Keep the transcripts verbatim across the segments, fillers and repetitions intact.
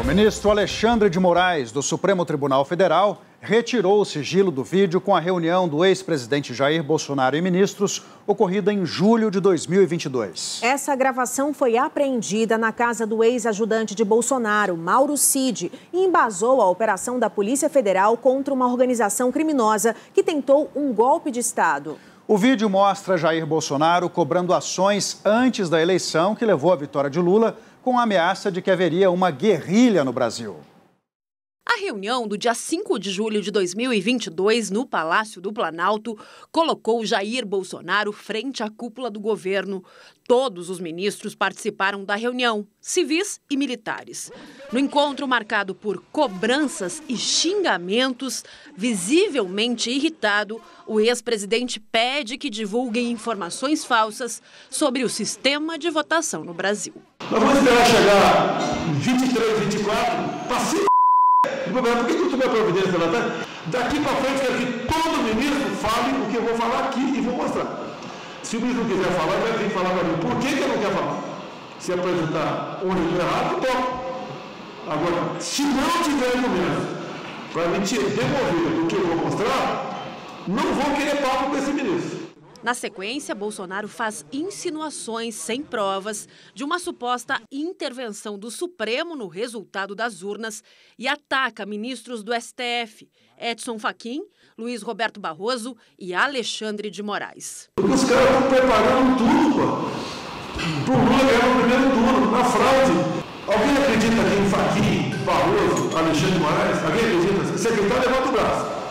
O ministro Alexandre de Moraes, do Supremo Tribunal Federal, retirou o sigilo do vídeo com a reunião do ex-presidente Jair Bolsonaro e ministros, ocorrida em julho de dois mil e vinte e dois. Essa gravação foi apreendida na casa do ex-ajudante de Bolsonaro, Mauro Cid, e embasou a operação da Polícia Federal contra uma organização criminosa que tentou um golpe de Estado. O vídeo mostra Jair Bolsonaro cobrando ações antes da eleição que levou à vitória de Lula, com a ameaça de que haveria uma guerrilha no Brasil. A reunião do dia cinco de julho de dois mil e vinte e dois, no Palácio do Planalto, colocou Jair Bolsonaro frente à cúpula do governo. Todos os ministros participaram da reunião, civis e militares. No encontro marcado por cobranças e xingamentos, visivelmente irritado, o ex-presidente pede que divulguem informações falsas sobre o sistema de votação no Brasil. Nós vamos esperar chegar vinte e três, vinte e quatro, para se... Por que tu tomou a providência lá atrás? Daqui para frente, quero que todo ministro fale o que eu vou falar aqui e vou mostrar. Se o ministro não quiser falar, vai ter que falar para mim. Por que que ele não quer falar? Se apresentar onde eu errado, eu toco. Agora, se não tiver argumento para me demover do que eu vou mostrar, não vou querer papo com esse ministro. Na sequência, Bolsonaro faz insinuações sem provas de uma suposta intervenção do Supremo no resultado das urnas e ataca ministros do S T F, Edson Fachin, Luiz Roberto Barroso e Alexandre de Moraes. Porque os caras estão preparando tudo, pô. Pro Lula ganhar no primeiro turno, na fraude. Alguém acredita aqui em Fachin, Barroso, Alexandre de Moraes? Alguém acredita? Secretário, levanta o braço.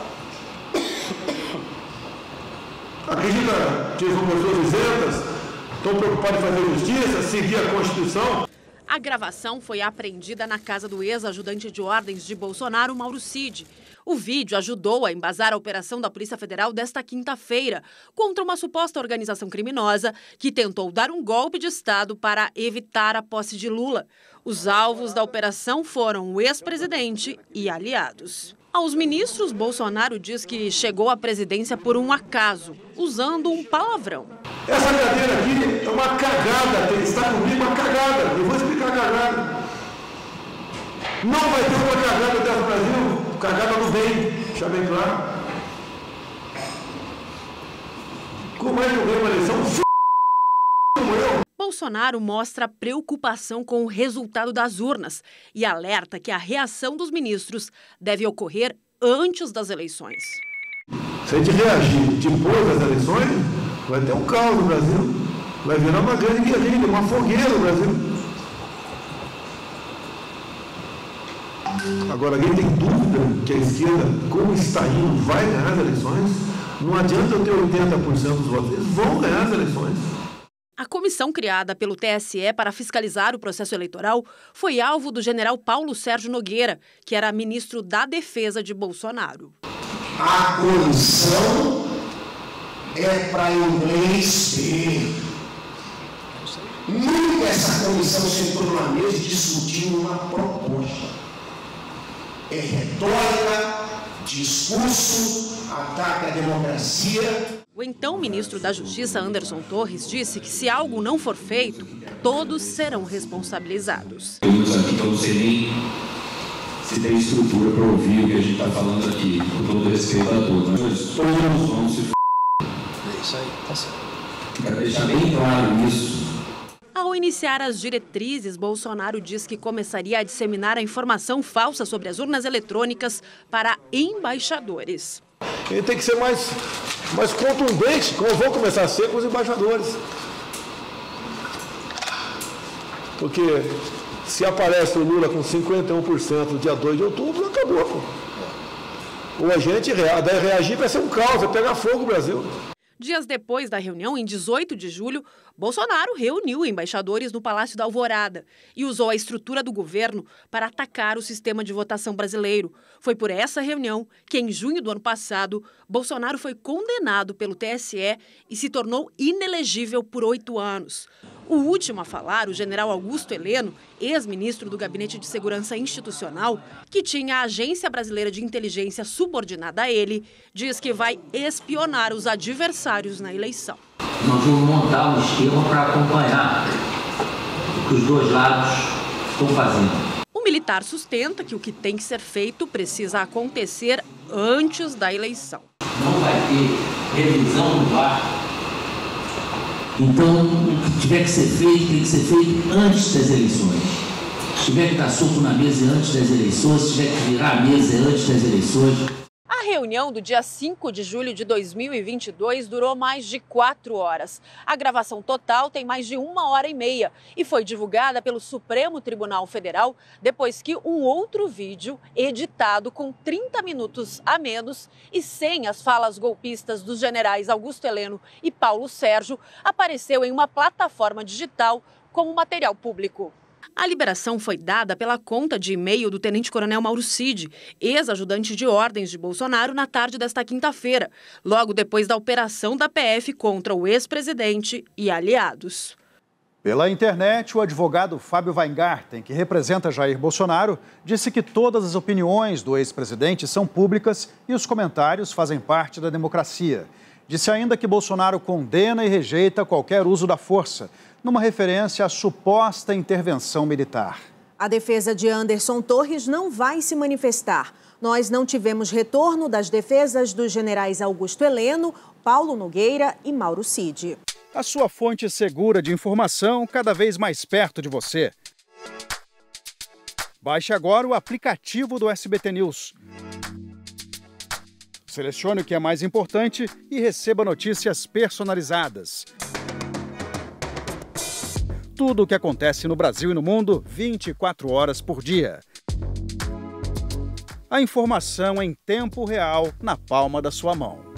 Acredita que são pessoas isentas, estão preocupadas em fazer justiça, seguir a Constituição? A gravação foi apreendida na casa do ex-ajudante de ordens de Bolsonaro, Mauro Cid. O vídeo ajudou a embasar a operação da Polícia Federal desta quinta-feira contra uma suposta organização criminosa que tentou dar um golpe de Estado para evitar a posse de Lula. Os alvos da operação foram o ex-presidente e aliados. Aos ministros, Bolsonaro diz que chegou à presidência por um acaso, usando um palavrão. Essa cadeira aqui é uma cagada, está comigo uma cagada. Eu vou explicar a cagada. Não vai ter uma cagada dentro do Brasil, cagada no bem, deixa bem claro. Como é que eu ganho uma eleição? F... como eu? Bolsonaro mostra preocupação com o resultado das urnas e alerta que a reação dos ministros deve ocorrer antes das eleições. Se a gente reagir depois das eleições, vai ter um caos no Brasil. Vai virar uma grande guerrilha, uma fogueira no Brasil. Agora, alguém tem dúvida que a esquerda, como está indo, vai ganhar as eleições? Não adianta eu ter oitenta por cento dos votos, eles vão ganhar as eleições. A comissão criada pelo T S E para fiscalizar o processo eleitoral foi alvo do general Paulo Sérgio Nogueira, que era ministro da Defesa de Bolsonaro. A comissão é para inglês ver. Nunca essa comissão sentou numa mesa e discutiu uma proposta. É retórica, discurso, ataque à democracia. O então ministro da Justiça, Anderson Torres, disse que se algo não for feito, todos serão responsabilizados. Eu não sei nem se tem estrutura para ouvir o que a gente está falando aqui, com todo respeito a todos. Mas todos vamos se f***. É isso aí, tá certo. Para deixar bem claro isso. Ao iniciar as diretrizes, Bolsonaro diz que começaria a disseminar a informação falsa sobre as urnas eletrônicas para embaixadores. Ele tem que ser mais, mais contundente, como vão começar a ser com os embaixadores. Porque se aparece o Lula com cinquenta e um por cento no dia dois de outubro, acabou. Pô. Ou a gente reagir, vai ser um caos, vai pegar fogo o Brasil. Dias depois da reunião, em dezoito de julho, Bolsonaro reuniu embaixadores no Palácio da Alvorada e usou a estrutura do governo para atacar o sistema de votação brasileiro. Foi por essa reunião que, em junho do ano passado, Bolsonaro foi condenado pelo T S E e se tornou inelegível por oito anos. O último a falar, o general Augusto Heleno, ex-ministro do Gabinete de Segurança Institucional, que tinha a Agência Brasileira de Inteligência subordinada a ele, diz que vai espionar os adversários na eleição. Nós vamos montar um esquema para acompanhar o que os dois lados estão fazendo. O militar sustenta que o que tem que ser feito precisa acontecer antes da eleição. Não vai ter revisão no V A R. Então, o que tiver que ser feito, tem que ser feito antes das eleições. Se tiver que dar soco na mesa antes das eleições, se tiver que virar a mesa antes das eleições. A reunião do dia cinco de julho de dois mil e vinte e dois durou mais de quatro horas. A gravação total tem mais de uma hora e meia e foi divulgada pelo Supremo Tribunal Federal depois que um outro vídeo, editado com trinta minutos a menos e sem as falas golpistas dos generais Augusto Heleno e Paulo Sérgio, apareceu em uma plataforma digital como material público. A liberação foi dada pela conta de e-mail do tenente-coronel Mauro Cid, ex-ajudante de ordens de Bolsonaro, na tarde desta quinta-feira, logo depois da operação da P F contra o ex-presidente e aliados. Pela internet, o advogado Fábio Weingarten, que representa Jair Bolsonaro, disse que todas as opiniões do ex-presidente são públicas e os comentários fazem parte da democracia. Disse ainda que Bolsonaro condena e rejeita qualquer uso da força, numa referência à suposta intervenção militar. A defesa de Anderson Torres não vai se manifestar. Nós não tivemos retorno das defesas dos generais Augusto Heleno, Paulo Nogueira e Mauro Cid. A sua fonte segura de informação cada vez mais perto de você. Baixe agora o aplicativo do S B T News. Selecione o que é mais importante e receba notícias personalizadas. Tudo o que acontece no Brasil e no mundo, vinte e quatro horas por dia. A informação em tempo real, na palma da sua mão.